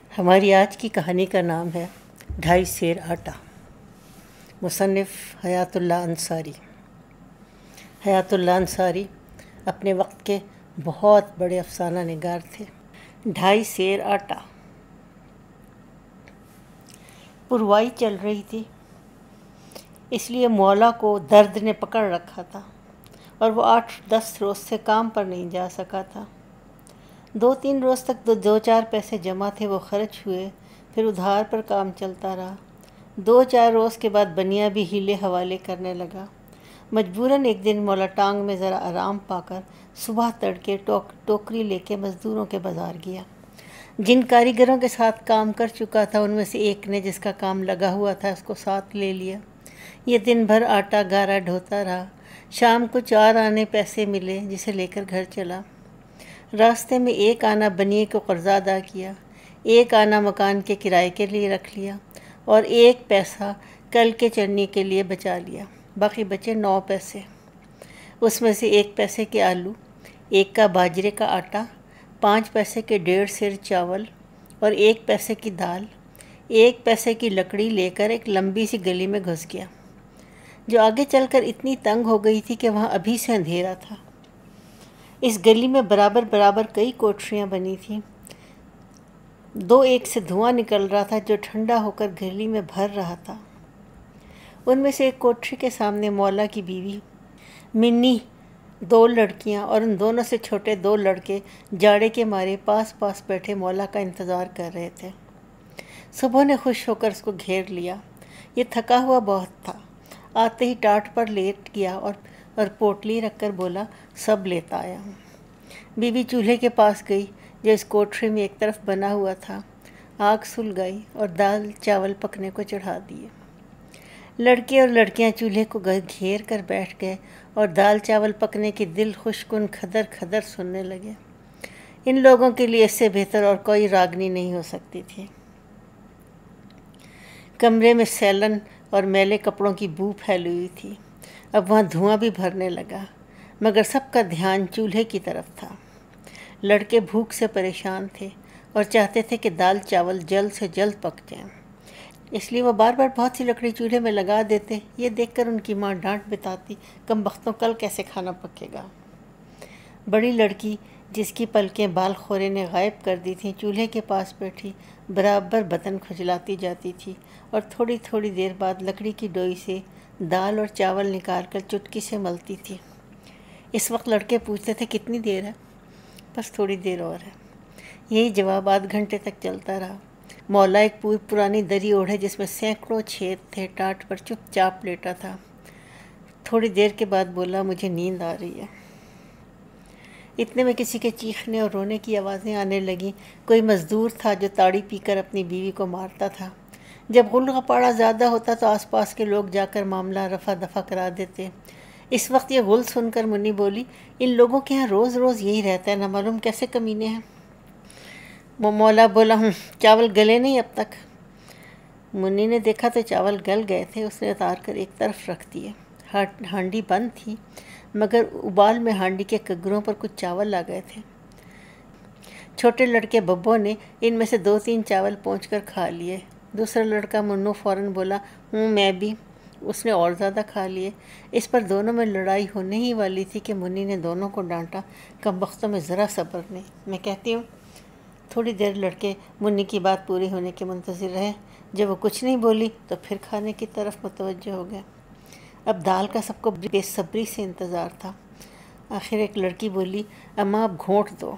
ہماری آج کی کہانی کا نام ہے 2.5 سیر آٹا۔ مصنف حیات اللہ انصاری۔ حیات اللہ انصاری اپنے وقت کے بہت بڑے افسانہ نگار تھے۔ 2.5 سیر آٹا۔ پروائی چل رہی تھی، اس لیے مولا کو درد نے پکڑ رکھا تھا اور وہ 8-10 روز سے کام پر نہیں جا سکا تھا۔ 2-3 روز تک 2-4 پیسے جمع تھے، وہ خرچ ہوئے، پھر ادھار پر کام چلتا رہا۔ 2-4 روز کے بعد بنیا بھی ہیلے حوالے کرنے لگا۔ مجبوراً ایک دن مولا ٹانگ میں ذرا آرام پا کر صبح تڑکے ٹوکری لے کے مزدوروں کے بازار گیا۔ جن کاریگروں کے ساتھ کام کر چکا تھا ان میں سے ایک نے جس کا کام لگا ہوا تھا اس کو ساتھ لے لیا۔ یہ دن بھر آٹا گارا ڈھوتا رہا۔ شام کو 4 آنے پیسے ملے جسے لے کر گھر چلا۔ راستے میں 1 آنا بنیے کو قرضہ ادا کیا، 1 آنا مکان کے کرائے کے لیے رکھ لیا اور 1 پیسہ کل کے چڑھنے کے لیے بچا لیا۔ باقی بچے 9 پیسے۔ اس میں سے 1 پیسے کے آلو، 1 کا باجرے کا آٹا، 5 پیسے کے 1.5 سیر چاول اور 1 پیسے کی دال، 1 پیسے کی لکڑی لے کر ایک لمبی سی گلی میں گھس گیا، جو آگے چل کر اتنی تنگ ہو گئی تھی کہ وہاں ابھی سے اندھیرا تھا۔ اس گلی میں برابر کئی کوٹریاں بنی تھیں۔ 2 ایک سے دھواں نکل رہا تھا جو ٹھنڈا ہو کر گلی میں بھر رہا تھا۔ ان میں سے ایک کوٹری کے سامنے مولا کی بیوی منی، 2 لڑکیاں اور ان دونوں سے چھوٹے 2 لڑکے جاڑے کے مارے پاس بیٹھے مولا کا انتظار کر رہے تھے۔ صبح نے خوش ہو کر اس کو گھیر لیا۔ یہ تھکا ہوا بہت تھا۔ آتے ہی ٹاٹ پر لیٹ گیا اور پوٹلی رکھ کر بولا، سب لیتا آیا ہوں۔ بیوی چولہے کے پاس گئی جو اس کوٹری میں ایک طرف بنا ہوا تھا، آگ سلگائی اور دال چاول پکنے کو چڑھا دیے۔ لڑکے اور لڑکیاں چولہے کو گھیر کر بیٹھ گئے اور دال چاول پکنے کی دل خوش کن کھدر کھدر سننے لگے۔ ان لوگوں کے لیے اس سے بہتر اور کوئی راگنی نہیں ہو سکتی تھی۔ کمرے میں سیلن اور میلے کپڑوں کی بو پھیلی ہوئی تھی۔ اب وہاں دھواں بھی بھرنے لگا، مگر سب کا دھیان چولہے کی طرف تھا۔ لڑکے بھوک سے پریشان تھے اور چاہتے تھے کہ دال چاول جلد سے جلد پک جائیں، اس لیے وہ بار بہت سی لکڑی چولہے میں لگا دیتے۔ یہ دیکھ کر ان کی ماں ڈانٹ بتاتی، کم بختوں کل کیسے کھانا پکے گا۔ بڑی لڑکی جس کی پلکیں بال خورے نے غائب کر دی تھیں چولہے کے پاس بیٹھی برابر بدن کھجلاتی جاتی تھی اور تھوڑی دیر بعد لکڑی کی ڈوئی سے دال اور چاول نکال کر چٹکی سے ملتی تھی۔ اس وقت لڑکے پوچھتے تھے، کتنی دیر ہے؟ بس تھوڑی دیر اور ہے۔ یہی جواب آدھ گھنٹے تک چلتا رہا۔ مولا ایک پرانی دری اوڑھے جس میں سینکڑوں چھید تھے، ٹاٹ پر چپ چاپ لیٹا تھا۔ تھوڑی دیر کے بعد بولا، مجھے نیند آ رہی ہے۔ اتنے میں کسی کے چیخنے اور رونے کی آوازیں آنے لگیں۔ کوئی مزدور تھا جو تاڑی پی کر اپنی بیوی کو مارتا تھا۔ جب غل غپاڑہ زیادہ ہوتا تو آس پاس کے لوگ جا کر معاملہ رفع دفع کرا دیتے۔ اس وقت یہ غل سن کر منی بولی، ان لوگوں کے ہاں روز یہی رہتا ہے، نہ معلوم کیسے کمینے ہیں۔ مولا بولا، چاول گلے نہیں اب تک؟ منی نے دیکھا تو چاول گل گئے تھے۔ اس نے اتار کر ایک طرف رکھ دیے۔ ہانڈی بند تھی، مگر ابال میں ہانڈی کے کگروں پر کچھ چاول آ گئے تھے۔ چھوٹے لڑکے ببو نے ان میں سے 2-3 چاول پونچھ کر کھا لیے۔ دوسرا لڑکا منو فوراً بولا، میں بھی۔ اس نے اور زیادہ کھا لیے۔ اس پر دونوں میں لڑائی ہونے ہی والی تھی کہ منی نے دونوں کو ڈانٹا، کم بختوں میں ذرا صبر نہیں۔ میں کہتی ہوں۔ تھوڑی دیر لڑکے منی کی بات پوری ہونے کے منتظر رہے۔ جب وہ کچھ نہیں بولی تو پھر کھانے کی طرف متوجہ ہو گئے۔ اب دال کا سب کو بے صبری سے انتظار تھا۔ آخر ایک لڑکی بولی، اماں اب گھونٹ دو۔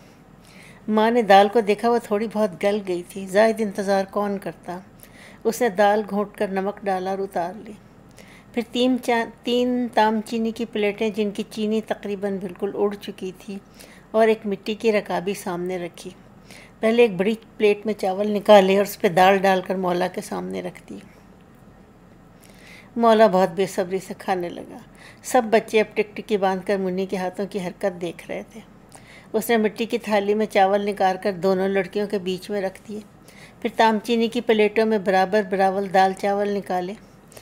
ماں نے دال کو دیکھا، وہ تھوڑی بہت گل گئی تھی، زائد انتظار کون کرتا۔ اس نے دال گھونٹ کر نمک ڈالا اور اتار لی۔ پھر 3 تام چینی کی پلیٹیں جن کی چینی تقریباً بالکل اڑ چکی تھی اور ایک مٹی کی رکابی سامنے رکھی۔ پہلے ایک بڑی پلیٹ میں چاول نکالے اور اس پہ دال ڈال کر مولا کے سامنے رکھ دی۔ مولا بہت بے صبری سے کھانے لگا۔ سب بچے اب ٹکٹکی باندھ کر منی کے ہاتھوں کی حرکت دیکھ رہے تھے۔ اس نے مٹی کی تھالی میں چاول نکال کر دونوں لڑکیوں کے بیچ میں رکھ دیے۔ پھر تام چینی کی پلیٹوں میں برابر دال چاول نکالے۔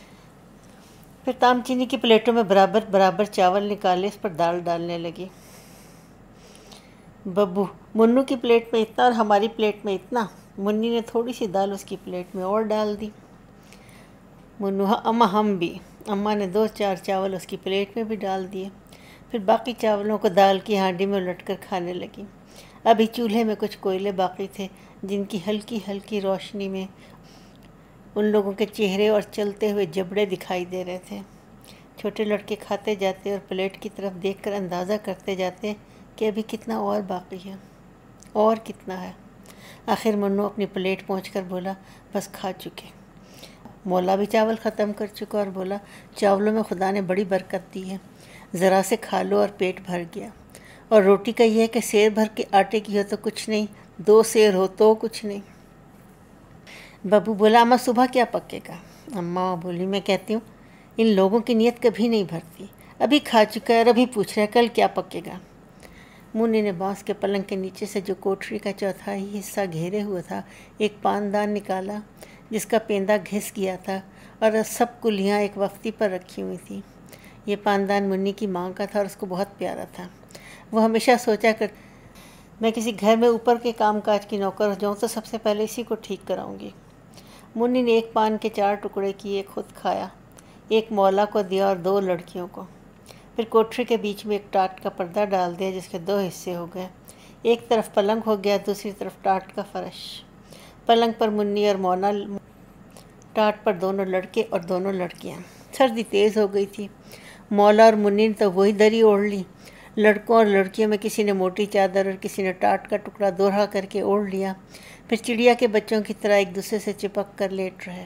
اس پر دال ڈالنے لگی۔ ببو، منو کی پلیٹ میں اتنا اور ہماری پلیٹ میں اتنا، منی نے تھوڑی سی دال اس کی پلیٹ میں اور ڈال دی۔ منو: ہاں اماں، ہم بھی۔ اماں نے 2-4 چاول اس کی پلیٹ میں بھی ڈال دیے، پھر باقی چاولوں کو دال کی ہانڈی میں الٹ کر کھانے لگی۔ ابھی چولہے میں کچھ کوئلے باقی تھے جن کی ہلکی ہلکی روشنی میں ان لوگوں کے چہرے اور چلتے ہوئے جبڑے دکھائی دے رہے تھے۔ چھوٹے لڑکے کھاتے جاتے اور پلیٹ کی طرف دیکھ کر اندازہ کرتے جاتے کہ ابھی کتنا اور باقی ہے، اور کتنا ہے۔ آخر منو اپنی پلیٹ پہنچ کر بولا: بس کھا چکے۔ مولا بھی چاول ختم کر چکا اور بولا: چاولوں میں خدا نے بڑی برکت دی ہے، ذرا سے کھا لو اور پیٹ بھر گیا۔ اور روٹی کا یہ ہے کہ سیر بھر کے آٹے کی ہو تو کچھ نہیں، 2 سیر ہو تو کچھ نہیں۔ ببو بولا: اماں صبح کیا پکے گا؟ اماں بولی: میں کہتی ہوں ان لوگوں کی نیت کبھی نہیں بھرتی، ابھی کھا چکا ہے اور ابھی پوچھ رہا ہے کل کیا پکے گا۔ منی نے بانس کے پلنگ کے نیچے سے جو کوٹری کا چوتھائی حصہ گھیرے ہوا تھا ایک پاندان نکالا جس کا پیندہ گھس گیا تھا اور سب کلیاں ایک وقتی پر رکھی ہوئی تھیں۔ یہ پاندان منی کی ماں کا تھا اور اس کو بہت پیارا تھا۔ وہ ہمیشہ سوچا کر میں کسی گھر میں اوپر کے کام کاج کی نوکر ہو جاؤں تو سب سے پہلے اسی کو ٹھیک کراؤں گی۔ منی نے ایک پان کے 4 ٹکڑے کیے، خود کھایا، ایک مولا کو دیا اور 2 لڑکیوں کو۔ پھر کوٹری کے بیچ میں ایک ٹاٹ کا پردہ ڈال دیا جس کے 2 حصے ہو گئے، ایک طرف پلنگ ہو گیا، دوسری طرف ٹاٹ کا فرش۔ پلنگ پر منی اور مولا، ٹاٹ پر دونوں لڑکے اور دونوں لڑکیاں۔ سردی تیز ہو گئی تھی۔ مولا اور منی نے تو وہی دری اوڑھ لی، لڑکوں اور لڑکیوں میں کسی نے موٹی چادر اور کسی نے ٹاٹ کا ٹکڑا دوہرا کر کے اوڑھ لیا، پھر چڑیا کے بچوں کی طرح ایک دوسرے سے چپک کر لیٹ رہے۔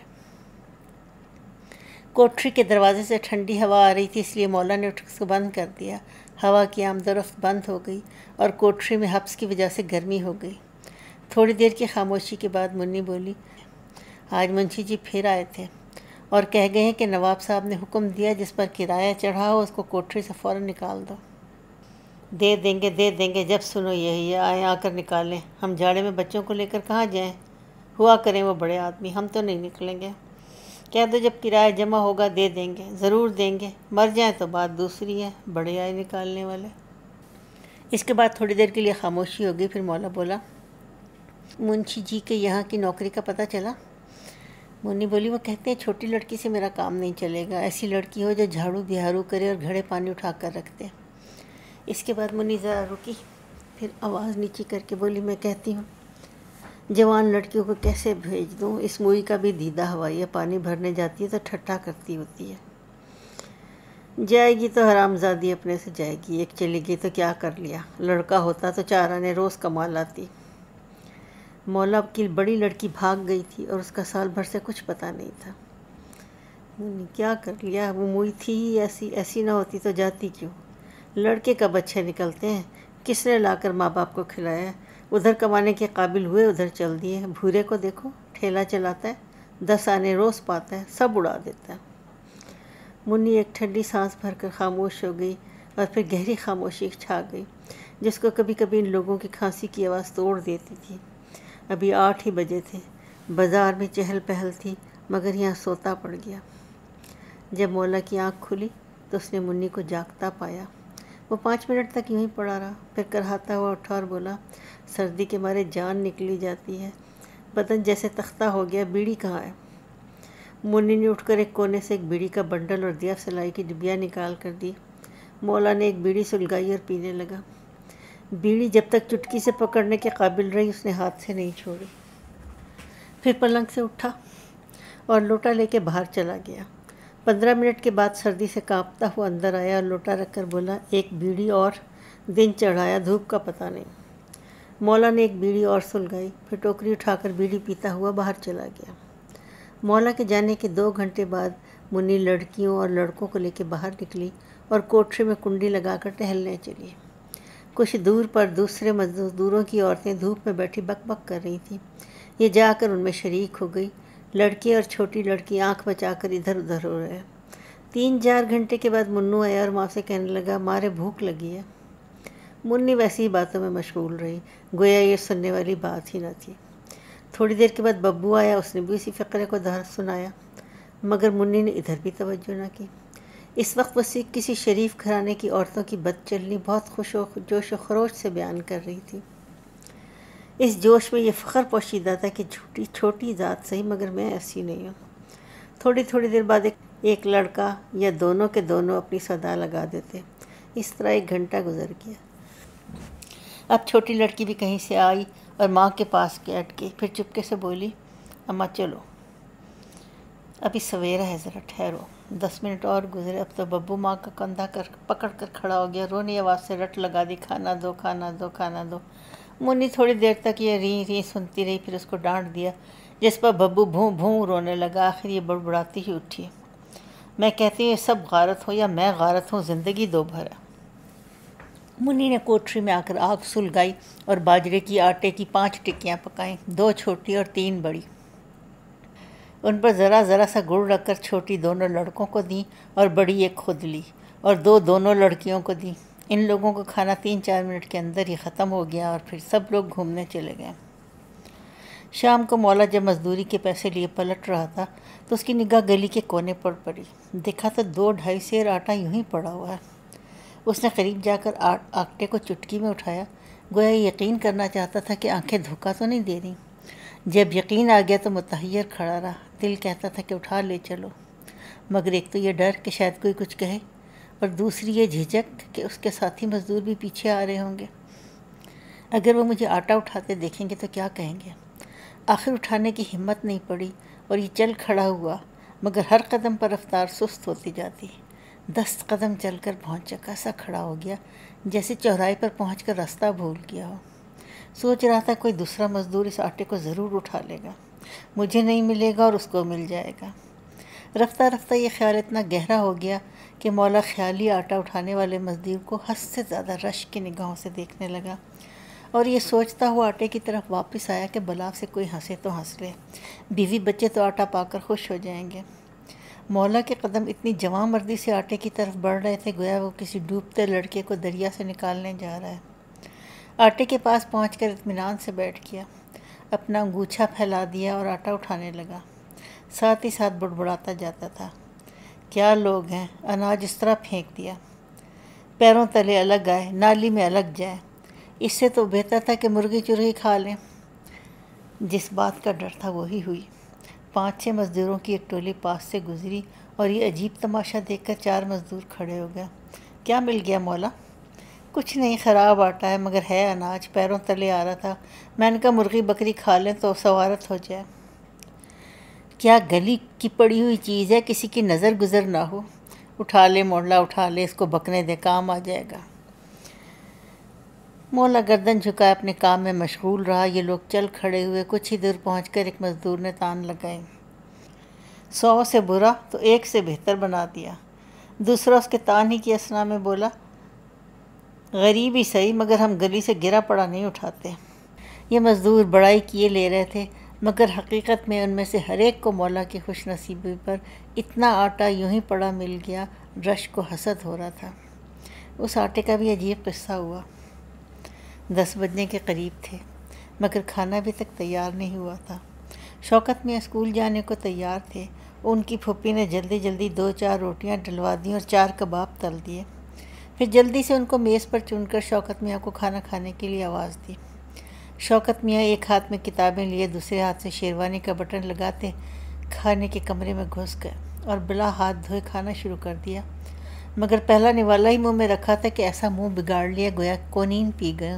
کوٹری کے دروازے سے ٹھنڈی ہوا آ رہی تھی، اس لیے مولا نے اٹھ کو بند کر دیا۔ ہوا کی آمد و رفت بند ہو گئی اور کوٹری میں حبس کی وجہ سے گرمی ہو گئی۔ تھوڑی دیر کی خاموشی کے بعد منی بولی: آج منشی جی پھر آئے تھے اور کہہ گئے ہیں کہ نواب صاحب نے حکم دیا جس پر کرایہ چڑھا ہو اس کو کوٹری سے فوراً نکال دو۔ دے دیں گے، جب سنو یہی ہے، آئیں آ کر نکالیں، ہم جاڑے میں بچوں کو لے کر کہاں جائیں، ہوا کریں وہ بڑے آدمی، ہم تو نہیں نکلیں گے۔ کہہ دو جب کرایہ جمع ہوگا دے دیں گے، ضرور دیں گے، مر جائیں تو بات دوسری ہے، بڑے آئے نکالنے والے۔ اس کے بعد تھوڑی دیر کے لیے خاموشی ہو گئی، پھر مولا بولا: منشی جی کے یہاں کی نوکری کا پتہ چلا؟ منی بولی: وہ کہتے ہیں چھوٹی لڑکی سے میرا کام نہیں چلے گا، ایسی لڑکی ہو جو جھاڑو بہارو کرے اور گھڑے پانی اٹھا کر رکھ دے۔ اس کے بعد منی ذرا رکی، پھر آواز نیچی کر کے بولی: میں کہتی ہوں جوان لڑکیوں کو کیسے بھیج دوں، اس موئی کا بھی دیدہ ہوائی ہے، پانی بھرنے جاتی ہے تو ٹھٹھا کرتی ہوتی ہے۔ جائے گی تو حرام زادی اپنے سے جائے گی، ایک چلی گئی تو کیا کر لیا، لڑکا ہوتا تو 4 آنے روز کما لاتی۔ مولا کی بڑی لڑکی بھاگ گئی تھی اور اس کا سال بھر سے کچھ پتہ نہیں تھا۔ کیا کر لیا، وہ موئی تھی ہی ایسی نہ ہوتی تو جاتی کیوں؟ لڑکے کب اچھے نکلتے ہیں، کس نے لا کر ماں باپ کو کھلایا ہے، ادھر کمانے کے قابل ہوئے ادھر چل دیے، بھورے کو دیکھو ٹھیلا چلاتا ہے، 10 آنے روز پاتا ہے، سب اڑا دیتا ہے۔ منی ایک ٹھنڈی سانس بھر کر خاموش ہو گئی اور پھر گہری خاموشی چھا گئی جس کو کبھی کبھی ان لوگوں کی کھانسی کی آواز توڑ دیتی تھی۔ ابھی 8 ہی بجے تھے، بازار میں چہل پہل تھی، مگر یہاں سوتا پڑ گیا۔ جب مولا کی آنکھ کھلی تو اس نے منی کو جاگتا پایا۔ وہ 5 منٹ تک یوں ہی پڑا رہا، پھر کرہاتا ہوا اٹھا اور بولا: سردی کے مارے جان نکلی جاتی ہے، بدن جیسے تختہ ہو گیا، بیڑی کہاں ہے؟ منی نے اٹھ کر ایک کونے سے ایک بیڑی کا بنڈل اور دیف سلائی کی ڈبیا نکال کر دی۔ مولا نے ایک بیڑی سلگائی اور پینے لگا۔ بیڑی جب تک چٹکی سے پکڑنے کے قابل رہی اس نے ہاتھ سے نہیں چھوڑی۔ پھر پلنگ سے اٹھا اور لوٹا لے کے باہر چلا گیا۔ 15 منٹ کے بعد سردی سے کانپتا ہوا اندر آیا اور لوٹا رکھ کر بولا: ایک بیڑی اور، دن چڑھایا، دھوپ کا پتہ نہیں۔ مولا نے ایک بیڑی اور سلگائی، پھر ٹوکری اٹھا کر بیڑی پیتا ہوا باہر چلا گیا۔ مولا کے جانے کے 2 گھنٹے بعد منی لڑکیوں اور لڑکوں کو لے کے باہر نکلی اور کوٹری میں کنڈی لگا کر ٹہلنے چلی۔ کچھ دور پر دوسرے مزدوروں کی عورتیں دھوپ میں بیٹھی بک بک کر رہی تھیں، یہ جا کر ان میں شریک ہو گئی۔ لڑکے اور چھوٹی لڑکی آنکھ بچا کر ادھر ادھر ہو رہے۔ 3-4 گھنٹے کے بعد منو آیا اور ماں سے کہنے لگا: مارے بھوک لگی ہے۔ منی ویسی ہی باتوں میں مشغول رہی، گویا یہ سننے والی بات ہی نہ تھی۔ تھوڑی دیر کے بعد ببو آیا، اس نے بھی اسی فقرے کو سنایا، مگر منی نے ادھر بھی توجہ نہ کی۔ اس وقت وہ کسی شریف گھرانے کی عورتوں کی بد چلنی بہت جوش و خروش سے بیان کر رہی تھی۔ اس جوش میں یہ فخر پوشیدہ تھا کہ جھوٹی چھوٹی ذات صحیح مگر میں ایسی نہیں ہوں۔ تھوڑی دیر بعد ایک لڑکا یا دونوں کے دونوں اپنی صدا لگا دیتے۔ اس طرح 1 گھنٹہ گزر گیا۔ اب چھوٹی لڑکی بھی کہیں سے آئی اور ماں کے پاس بیٹھ گئی، پھر چپکے سے بولی، اماں چلو ابھی سویرا ہے، ذرا ٹھہرو۔ 10 منٹ اور گزرے، اب تو ببو ماں کا کندھا پکڑ کر کھڑا ہو گیا، رونی آواز سے رٹ لگا دی، کھانا دو کھانا دو کھانا دو۔ منی تھوڑی دیر تک یہ ری سنتی رہی، پھر اس کو ڈانٹ دیا، جس پر ببو بھوں بھوں رونے لگا۔ آخر یہ بڑبڑاتی ہی اٹھی، میں کہتی ہوں یہ سب غارت ہو یا میں غارت ہوں، زندگی دو بھر ہے۔ منی نے کوٹری میں آ کر آگ سلگائی اور باجرے کی آٹے کی 5 ٹکیاں پکائیں، 2 چھوٹی اور 3 بڑی۔ ان پر ذرا سا گڑ رکھ کر چھوٹی دونوں لڑکوں کو دیں اور بڑی ایک خود لی اور 2 دونوں لڑکیوں کو دیں۔ ان لوگوں کو کھانا 3-4 منٹ کے اندر ہی ختم ہو گیا اور پھر سب لوگ گھومنے چلے گئے۔ شام کو مولا جب مزدوری کے پیسے لیے پلٹ رہا تھا تو اس کی نگاہ گلی کے کونے پر پڑی۔ دیکھا تو 2-2.5 سیر آٹا یوں ہی پڑا ہوا ہے۔ اس نے قریب جا کر آٹے کو چٹکی میں اٹھایا، گویا یقین کرنا چاہتا تھا کہ آنکھیں دھوکہ تو نہیں دے رہی۔ جب یقین آ گیا تو متحیر کھڑا رہا، دل کہتا تھا کہ اٹھا لے چلو، مگر ایک تو یہ ڈر کہ شاید کوئی کچھ کہے، اور دوسری یہ جھجک کہ اس کے ساتھی مزدور بھی پیچھے آ رہے ہوں گے۔ اگر وہ مجھے آٹا اٹھاتے دیکھیں گے تو کیا کہیں گے؟ آخر اٹھانے کی ہمت نہیں پڑی اور یہ چل کھڑا ہوا، مگر ہر قدم پر رفتار سست ہوتی جاتی۔ 10 قدم چل کر بھونچکا سا کھڑا ہو گیا، جیسے چوراہے پر پہنچ کر راستہ بھول گیا ہو۔ سوچ رہا تھا کوئی دوسرا مزدور اس آٹے کو ضرور اٹھا لے گا، مجھے نہیں ملے گا اور اس کو مل جائے گا۔ رفتہ رفتہ یہ خیال اتنا گہرا ہو گیا کہ مولا خیالی آٹا اٹھانے والے مزدور کو حد سے زیادہ رشک کی نگاہوں سے دیکھنے لگا، اور یہ سوچتا ہوا آٹے کی طرف واپس آیا کہ بلا سے کوئی ہنسے تو ہنس لے، بیوی بچے تو آٹا پا کر خوش ہو جائیں گے۔ مولا کے قدم اتنی جواں مردی سے آٹے کی طرف بڑھ رہے تھے، گویا وہ کسی ڈوبتے لڑکے کو دریا سے نکالنے جا رہا ہے۔ آٹے کے پاس پہنچ کر اطمینان سے بیٹھ گیا، اپنا انگوچھا پھیلا دیا اور آٹا اٹھانے لگا، ساتھ ہی ساتھ بڑبڑاتا جاتا تھا، کیا لوگ ہیں، اناج اس طرح پھینک دیا، پیروں تلے الگ آئے، نالی میں الگ جائے، اس سے تو بہتر تھا کہ مرغی چرغی کھا لیں۔ جس بات کا ڈر تھا وہی ہوئی۔ 5-6 مزدوروں کی ایک ٹولی پاس سے گزری اور یہ عجیب تماشا دیکھ کر 4 مزدور کھڑے ہو گئے۔ کیا مل گیا مولا؟ کچھ نہیں، خراب آٹا ہے، مگر ہے اناج، پیروں تلے آ رہا تھا، میں نے کہا مرغی بکری کھا لیں تو سوارت ہو جائے۔ کیا گلی کی پڑی ہوئی چیز ہے، کسی کی نظر گزر نہ ہو، اٹھا لے مولا اٹھا لے، اس کو بکنے دے، کام آ جائے گا۔ مولا گردن جھکائے اپنے کام میں مشغول رہا۔ یہ لوگ چل کھڑے ہوئے، کچھ ہی دور پہنچ کر ایک مزدور نے تان لگائے، 100 سے برا تو 1 سے بہتر بنا دیا۔ دوسرا اس کے تان ہی کی اثنا میں بولا، غریب ہی صحیح، مگر ہم گلی سے گرا پڑا نہیں اٹھاتے۔ یہ مزدور بڑائی کیے لے رہے تھے، مگر حقیقت میں ان میں سے ہر ایک کو مولا کی خوش نصیبی پر اتنا آٹا یوں ہی پڑا مل گیا، رش کو حسد ہو رہا تھا۔ اس آٹے کا بھی عجیب قصہ ہوا۔ 10 بجنے کے قریب تھے، مگر کھانا ابھی تک تیار نہیں ہوا تھا۔ شوکت میاں اسکول جانے کو تیار تھے، ان کی پھوپھی نے جلدی 2-4 روٹیاں ڈلوا دیں اور 4 کباب تل دیے، پھر جلدی سے ان کو میز پر چن کر شوکت میاں کو کھانا کھانے کے لیے آواز دی۔ شوکت میاں ایک ہاتھ میں کتابیں لیے دوسرے ہاتھ سے شیروانی کا بٹن لگاتے کھانے کے کمرے میں گھس گئے اور بلا ہاتھ دھوئے کھانا شروع کر دیا، مگر پہلا نوالا ہی منہ میں رکھا تھا کہ ایسا منہ بگاڑ لیا گویا کونین پی گئے۔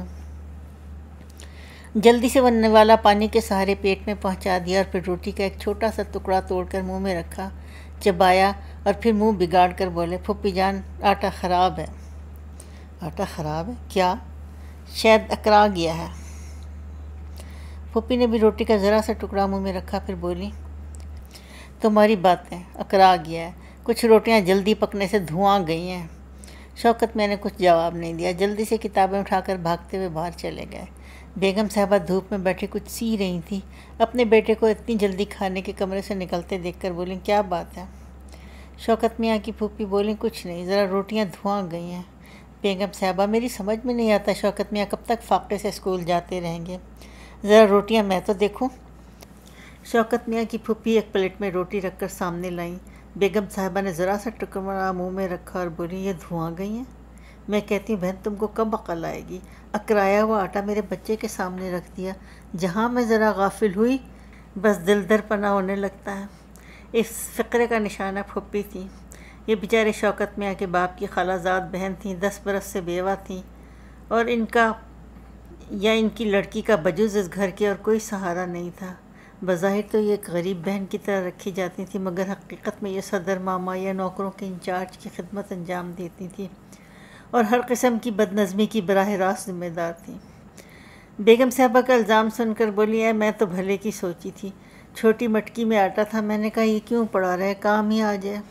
جلدی سے وہ نوالا پانی کے سہارے پیٹ میں پہنچا دیا اور پھر روٹی کا ایک چھوٹا سا ٹکڑا توڑ کر منہ میں رکھا، چبایا اور پھر منہ بگاڑ کر بولے، پھوپھی جان آٹا خراب ہے۔ آٹا خراب ہے؟ کیا؟ شاید اکرا گیا ہے۔ پھوپھی نے بھی روٹی کا ذرا سا ٹکڑا منہ میں رکھا، پھر بولی، تمہاری باتیں، اکرا گیا ہے، کچھ روٹیاں جلدی پکنے سے دھواں گئی ہیں۔ شوکت میں نے کچھ جواب نہیں دیا، جلدی سے کتابیں اٹھا کر بھاگتے ہوئے باہر چلے گئے۔ بیگم صاحبہ دھوپ میں بیٹھی کچھ سی رہی تھیں، اپنے بیٹے کو اتنی جلدی کھانے کے کمرے سے نکلتے دیکھ کر بولیں، کیا بات ہے؟ شوکت میاں کی پھوپھی بولیں، کچھ نہیں، ذرا روٹیاں دھواں گئی ہیں۔ بیگم صاحبہ میری سمجھ میں نہیں آتا شوکت میاں کب تک فاقے سے اسکول جاتے رہیں گے، ذرا روٹیاں میں تو دیکھوں۔ شوکت میاں کی پھوپھی ایک پلیٹ میں روٹی رکھ کر سامنے لائیں۔ بیگم صاحبہ نے ذرا سا ٹکڑا منہ میں رکھا اور بولی، یہ دھواں گئی ہیں؟ میں کہتی ہوں بہن تم کو کب عقل آئے گی؟ اکرایا ہوا آٹا میرے بچے کے سامنے رکھ دیا، جہاں میں ذرا غافل ہوئی بس دل در پنا ہونے لگتا ہے۔ اس فقرے کا نشانہ پھپھی تھیں۔ یہ بیچارے شوکت میاں کے باپ کی خالہ زاد بہن تھیں، 10 برس سے بیوہ تھیں، اور ان کا یا ان کی لڑکی کا بجز اس گھر کے اور کوئی سہارا نہیں تھا۔ بظاہر تو یہ ایک غریب بہن کی طرح رکھی جاتی تھی، مگر حقیقت میں یہ صدر ماما یا نوکروں کے انچارج کی خدمت انجام دیتی تھی اور ہر قسم کی بد نظمی کی براہ راست ذمہ دار تھیں۔ بیگم صاحبہ کا الزام سن کر بولی، میں تو بھلے کی سوچی تھی، چھوٹی مٹکی میں آٹا تھا، میں نے کہا یہ کیوں پڑا رہے، کام ہی آ جائے۔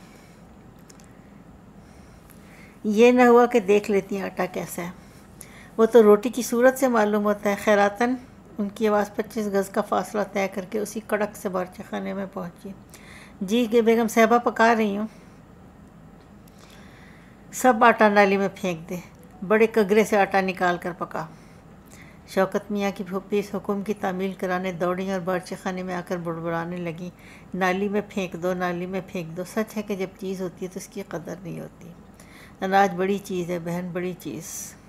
یہ نہ ہوا کہ دیکھ لیتی آٹا کیسا ہے، وہ تو روٹی کی صورت سے معلوم ہوتا ہے۔ خیراتاً ان کی آواز 25 گز کا فاصلہ طے کر کے اسی کڑک سے باورچی خانے میں پہنچی۔ جی کہ بیگم صاحبہ پکا رہی ہوں۔ سب آٹا نالی میں پھینک دے، بڑے کگرے سے آٹا نکال کر پکا۔ شوکت میاں کی پھوپھی اس حکم کی تعمیل کرانے دوڑیں اور باورچی خانے میں آ کر بڑبڑانے لگیں، نالی میں پھینک دو، نالی میں پھینک دو۔ سچ ہے کہ جب چیز ہوتی ہے تو اس کی قدر نہیں ہوتی۔ اناج بڑی چیز ہے بہن، بڑی چیز۔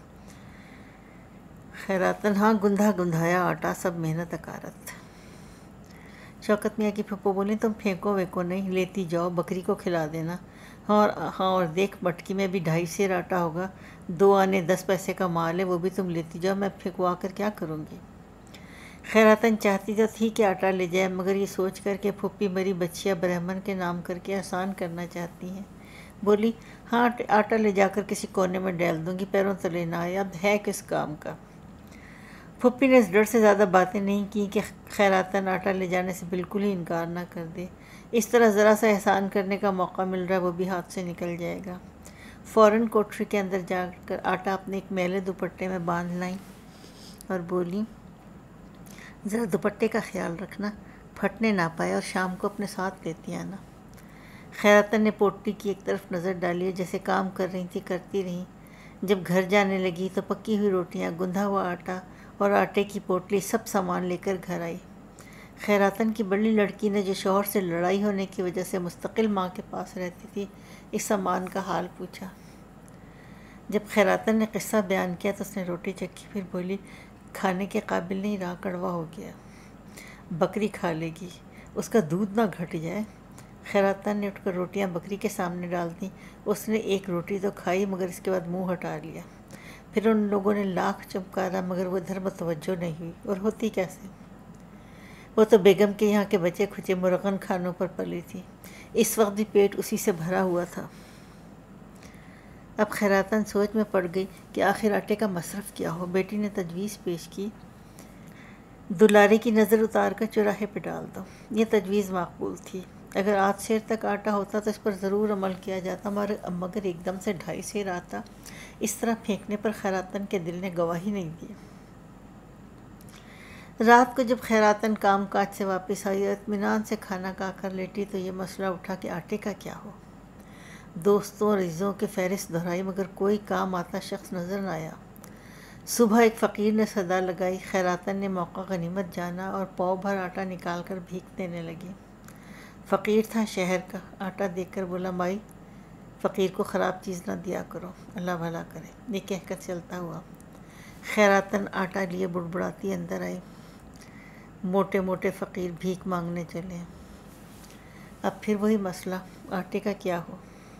خیراتاً ہاں، گندھا گندھایا آٹا، سب محنت اکارت۔ شوکت میاں کی پھپھو بولیں، تم پھینکو وینکو نہیں، لیتی جاؤ، بکری کو کھلا دینا۔ ہاں اور دیکھ مٹکی میں بھی 2.5 سیر آٹا ہوگا، 2 آنے 10 پیسے کا مال ہے، وہ بھی تم لیتی جاؤ، میں پھینکوا کر کیا کروں گی؟ خیراتاً چاہتی تو تھی کہ آٹا لے جائے، مگر یہ سوچ کر کہ پھوپھی مری بچیا برہمن کے نام کر کے احسان کرنا چاہتی ہیں، بولی ہاں آٹا لے جا کر کسی کونے میں ڈال دوں گی، پیروں تلے نہ آئے، اب ہے کس کام کا۔ پھوپھی نے اس ڈر سے زیادہ باتیں نہیں کی کہ خیراتاً آٹا لے جانے سے بالکل ہی انکار نہ کر دے، اس طرح ذرا سا احسان کرنے کا موقع مل رہا ہے وہ بھی ہاتھ سے نکل جائے گا۔ فوراً کوٹری کے اندر جا کر آٹا اپنے ایک میلے دوپٹے میں باندھ لائیں اور بولی، ذرا دوپٹے کا خیال رکھنا، پھٹنے نہ پائے، اور شام کو اپنے ساتھ لیتی آنا۔ خیراتاً نے پوٹلی کی ایک طرف نظر ڈالی، جیسے کام کر رہی تھی کرتی رہیں۔ جب گھر جانے لگی تو پکی ہوئی روٹیاں، گندھا ہوا آٹا اور آٹے کی پوٹلی سب سامان لے کر گھر آئی۔ خیراتاً کی بڑی لڑکی نے جو شوہر سے لڑائی ہونے کی وجہ سے مستقل ماں کے پاس رہتی تھی، اس سامان کا حال پوچھا۔ جب خیراتاً نے قصہ بیان کیا تو اس نے روٹی چکھی، پھر بولی، کھانے کے قابل نہیں رہا، کڑوا ہو گیا، بکری کھا لے گی، اس کا دودھ نہ گھٹ جائے۔ خیراتاً نے اٹھ کر روٹیاں بکری کے سامنے ڈال دیں، اس نے ایک روٹی تو کھائی مگر اس کے بعد منہ ہٹا لیا۔ پھر ان لوگوں نے لاکھ چمکارا مگر وہ ادھر متوجہ نہیں ہوئی، اور ہوتی کیسے؟ وہ تو بیگم کے یہاں کے بچے کھچے مرغن کھانوں پر پلی تھی، اس وقت بھی پیٹ اسی سے بھرا ہوا تھا۔ اب خیراتاً سوچ میں پڑ گئی کہ آخر آٹے کا مصرف کیا ہو۔ بیٹی نے تجویز پیش کی، دلارے کی نظر اتار کر چوراہے پہ ڈال دو۔ یہ تجویز مقبول تھی، اگر 8 سیر تک آٹا ہوتا تو اس پر ضرور عمل کیا جاتا، مگر ایک دم سے 2.5 سیر آتا اس طرح پھینکنے پر خیراتاً کے دل نے گواہی نہیں دی۔ رات کو جب خیراتاً کام کاج سے واپس آئی اور اطمینان سے کھانا کھا کر لیٹی تو یہ مسئلہ اٹھا کہ آٹے کا کیا ہو۔ دوستوں اور عزیزوں کی فہرست دہرائی مگر کوئی کام آتا شخص نظر نہ آیا۔ صبح ایک فقیر نے صدا لگائی، خیراتاً نے موقع غنیمت جانا اور پاؤ بھر آٹا نکال کر بھیک دینے لگی۔ فقیر تھا شہر کا، آٹا دیکھ کر بولا، مائی فقیر کو خراب چیز نہ دیا کرو، اللہ بھلا کرے۔ یہ کہہ کر چلتا ہوا خیراتاً آٹا لیے بڑبڑاتی اندر آئی۔ موٹے موٹے فقیر بھیک مانگنے چلے۔ اب پھر وہی مسئلہ، آٹے کا کیا ہو۔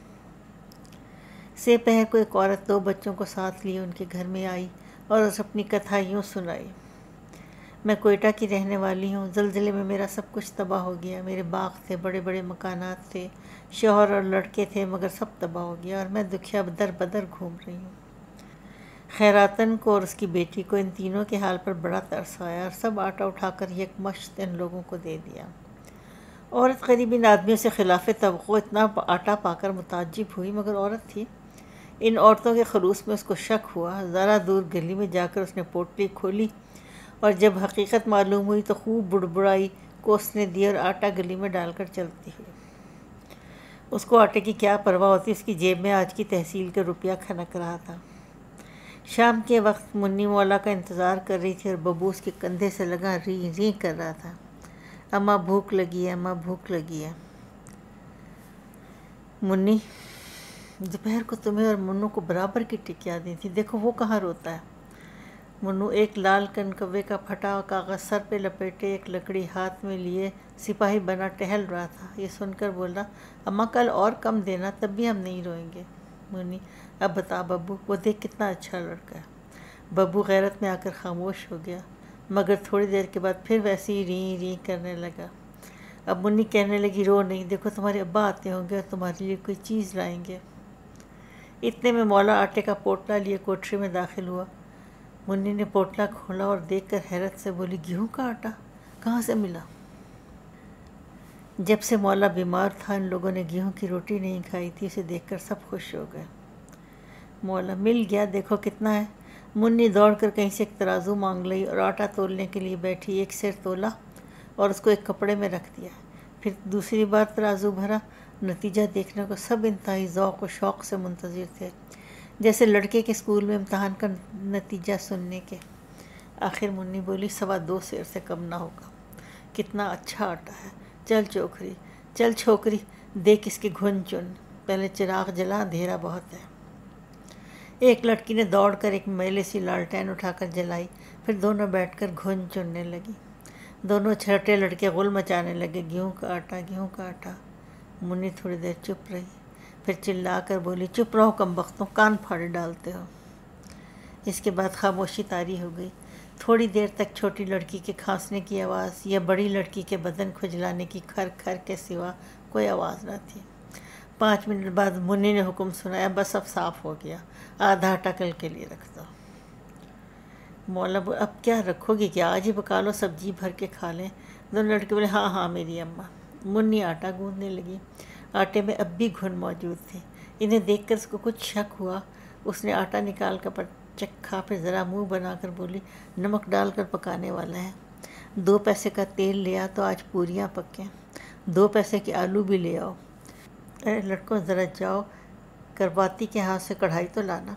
سے پہر کو ایک عورت 2 بچوں کو ساتھ لیے ان کے گھر میں آئی اور اس اپنی کتھا یوں سنائی، میں کوئٹہ کی رہنے والی ہوں، زلزلے میں میرا سب کچھ تباہ ہو گیا، میرے باغ تھے، بڑے بڑے مکانات تھے، شوہر اور لڑکے تھے، مگر سب تباہ ہو گیا اور میں دکھیا در بدر گھوم رہی ہوں۔ خیراتاً کو اور اس کی بیٹی کو ان تینوں کے حال پر بڑا ترس آیا اور سب آٹا اٹھا کر یکمشت ان لوگوں کو دے دیا۔ عورت قریب ان آدمیوں سے خلاف توقع اتنا آٹا پا کر متعجب ہوئی، مگر عورت تھی، ان عورتوں کے خلوص میں اس کو شک ہوا۔ ذرا دور گلی میں جا کر اس نے پوٹلی کھولی اور جب حقیقت معلوم ہوئی تو خوب بڑبڑائی، کوسنے دی اور آٹا گلی میں ڈال کر چلتی ہوئی۔ اس کو آٹے کی کیا پرواہ ہوتی، اس کی جیب میں آج کی تحصیل کا روپیہ کھنک رہا تھا۔ شام کے وقت منی مولا کا انتظار کر رہی تھی اور ببو اس کے کندھے سے لگا ری ری کر رہا تھا، اماں بھوک لگی ہے، اماں بھوک لگی ہے۔ منی دوپہر کو تمہیں اور منو کو برابر کی ٹکیا دی تھی، دیکھو وہ کہاں روتا ہے۔ منو ایک لال کنکوے کا پھٹا کاغذ سر پہ لپیٹے ایک لکڑی ہاتھ میں لیے سپاہی بنا ٹہل رہا تھا۔ یہ سن کر بولا، اماں کل اور کم دینا تب بھی ہم نہیں روئیں گے۔ منی، اب بتا ببو، وہ دیکھ کتنا اچھا لڑکا ہے۔ ببو غیرت میں آ کر خاموش ہو گیا، مگر تھوڑی دیر کے بعد پھر ویسے ہی ری ری کرنے لگا۔ اب منی کہنے لگی، رو نہیں، دیکھو تمہارے ابا آتے ہوں گے اور تمہارے لیے کوئی چیز لائیں گے۔ اتنے میں مولا آٹے کا پوٹلا لیے کوٹری میں داخل ہوا۔ منی نے پوٹلا کھولا اور دیکھ کر حیرت سے بولی، گیہوں کا آٹا کہاں سے ملا؟ جب سے مولا بیمار تھا ان لوگوں نے گیہوں کی روٹی نہیں کھائی تھی، اسے دیکھ کر سب خوش ہو گئے۔ مولا، مل گیا، دیکھو کتنا ہے۔ منی دوڑ کر کہیں سے ایک ترازو مانگ لئی اور آٹا تولنے کے لیے بیٹھی، ایک سیر تولا اور اس کو ایک کپڑے میں رکھ دیا۔ پھر دوسری بار ترازو بھرا۔ نتیجہ دیکھنے کو سب انتہائی ذوق و شوق سے منتظر تھے، جیسے لڑکے کے اسکول میں امتحان کا نتیجہ سننے کے۔ آخر منی بولی، 2.25 سیر سے کم نہ ہوگا۔ کتنا اچھا آٹا ہے، چل چوکری، چل چھوکری، دیکھ اس کی گھن چن، پہلے چراغ جلا، اندھیرا بہت ہے۔ ایک لڑکی نے دوڑ کر ایک میلے سی لالٹین اٹھا کر جلائی، پھر دونوں بیٹھ کر گھن چننے لگی۔ دونوں چھوٹے لڑکے غل مچانے لگے، گیہوں کا آٹا، گیہوں کا آٹا۔ منی تھوڑی دیر چپ رہی، پھر چلا کر بولی، چپ رہو کم بختوں، کان پھاڑے ڈالتے ہو۔ اس کے بعد خاموشی طاری ہو گئی۔ تھوڑی دیر تک چھوٹی لڑکی کے کھانسنے کی آواز یا بڑی لڑکی کے بدن کھجلانے کی کھر کھر کے سوا کوئی آواز نہ تھی۔ 5 منٹ بعد منی نے حکم سنایا، بس اب صاف ہو گیا، آدھا آٹا کل کے لیے رکھ دو۔ مولا، اب کیا رکھو گی؟ کیا آج ہی پکا لو، سبزی بھر کے کھا لیں۔ دونوں لڑکے بولے، ہاں ہاں میری اماں۔ منی آٹا گوندنے لگی۔ آٹے میں اب بھی گھن موجود تھے۔ انہیں دیکھ کر اس کو کچھ شک ہوا۔ اس نے آٹا نکال کر چکھا، پھر ذرا منہ بنا کر بولی، نمک ڈال کر پکانے والا ہے۔ 2 پیسے کا تیل لیا تو آج پوریاں پکیں، 2 پیسے کے آلو بھی لے آؤ۔ ارے لڑکوں، ذرا جاؤ کرباتی کے ہاتھ سے کڑھائی تو لانا۔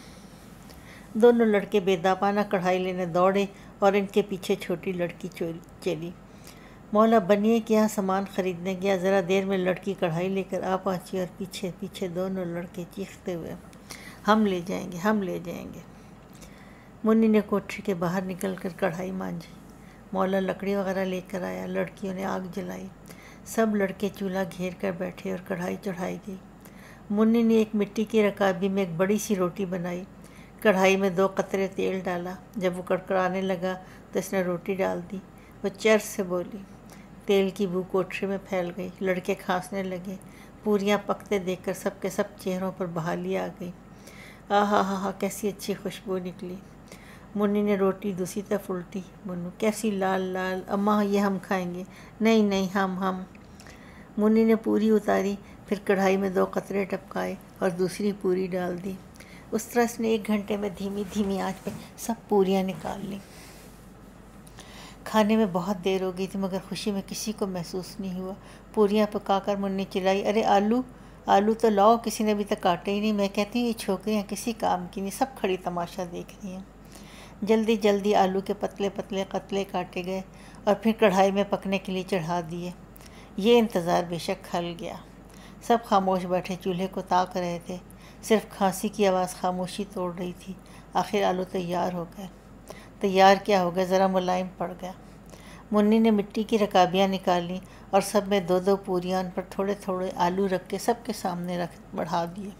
دونوں لڑکے بے داپانہ کڑھائی لینے دوڑے اور ان کے پیچھے چھوٹی لڑکی چلی۔ مولا بنیے کے یہاں سامان خریدنے گیا، ذرا دیر میں لڑکی کڑھائی لے کر آ پہنچی اور پیچھے پیچھے دونوں لڑکے چیختے ہوئے، ہم لے جائیں گے، ہم لے جائیں گے۔ منی نے کوٹری کے باہر نکل کر کڑھائی مانجھی۔ مولا لکڑی وغیرہ لے کر آیا، لڑکیوں نے آگ جلائی، سب لڑکے چولہا گھیر کر بیٹھے اور کڑھائی چڑھائی گئی۔ منی نے ایک مٹی کی رکابی میں ایک بڑی سی روٹی بنائی، کڑھائی میں 2 قطرے تیل ڈالا، جب وہ کڑکڑانے لگا تو اس نے روٹی ڈال دی۔ وہ چرچ سے بولی، تیل کی بو کوٹری میں پھیل گئی، لڑکے کھانسنے لگے، پوریاں پکتے دیکھ کر سب کے سب چہروں پر بحالی آ گئی۔ آہا ہا ہا، کیسی اچھی خوشبو نکلی۔ منی نے روٹی دوسری طرف الٹی، منو، کیسی لال لال، اماں یہ ہم کھائیں گے۔ نہیں نہیں، ہم۔ منی نے پوری اتاری، پھر کڑھائی میں 2 قطرے ٹپکائے اور دوسری پوری ڈال دی۔ اس طرح اس نے 1 گھنٹے میں دھیمی دھیمی آنچ پہ سب پوریاں نکال لیں۔ کھانے میں بہت دیر ہو گئی تھی، مگر خوشی میں کسی کو محسوس نہیں ہوا۔ پوریاں پکا کر منی چلائی، ارے آلو تو لاؤ، کسی نے ابھی تک کاٹے ہی نہیں۔ میں کہتی ہوں یہ چھوکریاں کسی کام کی نہیں، سب کھڑی تماشا دیکھ رہی ہیں۔ جلدی جلدی آلو کے پتلے پتلے قطرے کاٹے گئے اور پھر کڑھائی میں پکنے کے لیے چڑھا دیے۔ یہ انتظار بے شک کھل گیا۔ سب خاموش بیٹھے چولہے کو تاک رہے تھے، صرف کھانسی کی آواز خاموشی توڑ رہی تھی۔ آخر آلو تیار ہو گئے۔ تیار کیا ہو گیا، ذرا ملائم پڑ گیا۔ منی نے مٹی کی رکابیاں نکالیں اور سب میں 2 پوریاں، ان پر تھوڑے تھوڑے آلو رکھ کے سب کے سامنے بڑھا دیے۔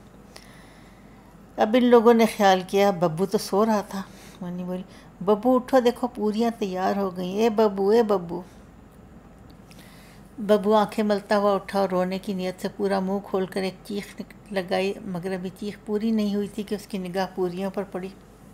اب ان لوگوں نے خیال کیا ببو تو سو رہا تھا۔ منی بولی، ببو اٹھو، دیکھو پوریاں تیار ہو گئیں، اے ببو، اے ببو۔ ببو آنکھیں ملتا ہوا اٹھا اور رونے کی نیت سے پورا منہ کھول کر ایک چیخ لگائی، مگر ابھی چیخ پوری نہیں ہوئی تھی کہ اس کی نگاہ پوریوں پر پڑی،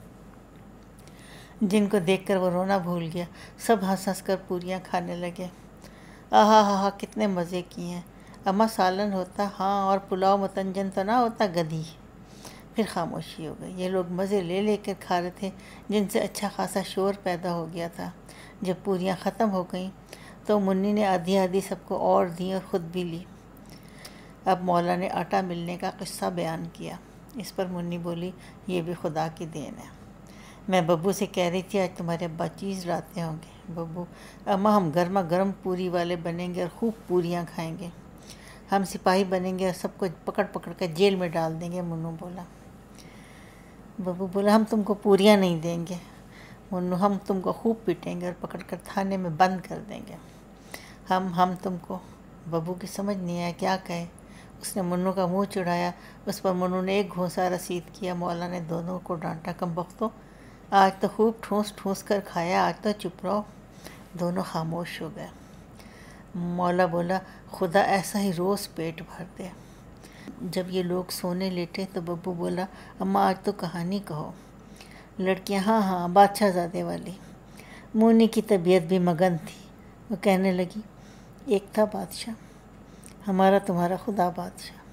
جن کو دیکھ کر وہ رونا بھول گیا۔ سب ہنس ہنس کر پوریاں کھانے لگے۔ آہا ہا ہا، کتنے مزے کی ہیں اماں، سالن ہوتا، ہاں، اور پلاؤ متنجن تو نہ ہوتا، گدھی۔ پھر خاموشی ہو گئی۔ یہ لوگ مزے لے لے کر کھا رہے تھے، جن سے اچھا خاصا شور پیدا ہو گیا تھا۔ جب پوریاں ختم ہو گئیں تو منی نے آدھی آدھی سب کو اور دیں اور خود بھی لی۔ اب مولا نے آٹا ملنے کا قصہ بیان کیا۔ اس پر منی بولی، یہ بھی خدا کی دین ہے۔ میں ببو سے کہہ رہی تھی آج تمہارے ابا چیز لاتے ہوں گے۔ ببو، اماں ہم گرما گرم پوری والے بنیں گے اور خوب پوریاں کھائیں گے۔ ہم سپاہی بنیں گے اور سب کو پکڑ پکڑ کر جیل میں ڈال دیں گے، منو بولا۔ ببو بولا ہم تم کو پوریاں نہیں دیں گے منو، ہم تم کو خوب پیٹیں گے اور پکڑ کر تھانے میں بند کر دیں گے، ہم تم کو۔ ببو کی سمجھ نہیں آیا کیا کہے، اس نے منو کا منہ چڑھایا، اس پر منو نے ایک گھونسا رسید کیا۔ مولا نے دونوں کو ڈانٹا، کم بختو، آج تو خوب ٹھونس ٹھونس کر کھایا، آج تو چپ رہو۔ دونوں خاموش ہو گئے۔ مولا بولا خدا ایسا ہی روز پیٹ بھر دے۔ جب یہ لوگ سونے لیٹے تو ببو بولا اماں آج تو کہانی کہو۔ لڑکیاں ہاں ہاں بادشاہ زادے والی۔ مونی کی طبیعت بھی مگن تھی، وہ کہنے لگی ایک تھا بادشاہ، ہمارا تمہارا خدا بادشاہ،